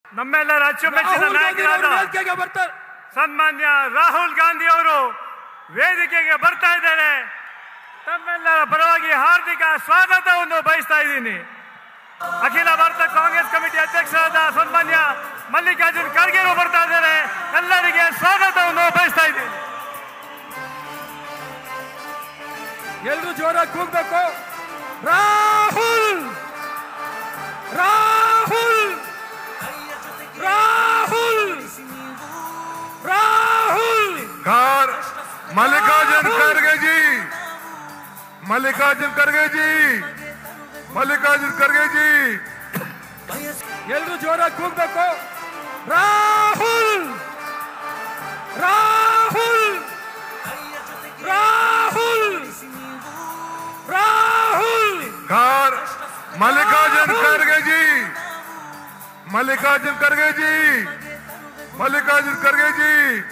ನಮ್ಮೆಲ್ಲರ ಅಚ್ಚುಮೆಚ್ಚಿನ ನಾಯಕರಾದ ಸನ್ಮಾನ್ಯ ರಾಹುಲ್ ಗಾಂಧಿ ಅವರು ವೇದಿಕೆಗೆ ಬರ್ತಾ ಇದ್ದಾರೆ. ತಮ್ಮೆಲ್ಲರ ಪರವಾಗಿ ಹಾರ್ದಿಕ ಸ್ವಾಗತವನ್ನು ಬಯಸ್ತಾ ಇದ್ದೀನಿ. ಅಖಿಲ ಭಾರತ ಕಾಂಗ್ರೆಸ್ ಕಮಿಟಿ ಅಧ್ಯಕ್ಷರಾದ ಸನ್ಮಾನ್ಯ ಮಲ್ಲಿಕಾರ್ಜುನ್ ಖರ್ಗೆ ಅವರು ಬರ್ತಾ ಇದ್ದಾರೆ. ಎಲ್ಲರಿಗೆ ಸ್ವಾಗತವನ್ನು ಬಯಸ್ತಾ ಇದ್ದೀನಿ. ಎಲ್ಲರೂ ಜೋರಾಗಿ ಕೂಗಬೇಕು. ರಾಹುಲ್ ರಾಹುಲ್ ರಾಹುಲ್ ರಾಹುಲ್ मल्लिकार्जुन खड़गे जी, मल्लिकार्जुन खड़गे जी, मल्लिकार्जुन खड़गे जी. ಎಲ್ಲರೂ ಜೋರಾಗಿ ಕೂಗಬೇಕು. ರಾಹುಲ್ ರಾಹುಲ್ ರಾಹುಲ್ ರಾಹುಲ್ मल्लिकार्जुन खड़गे जी, मल्लिकार्जुन खड़गे जी, मल्लिकार्जुन खड़गे जी.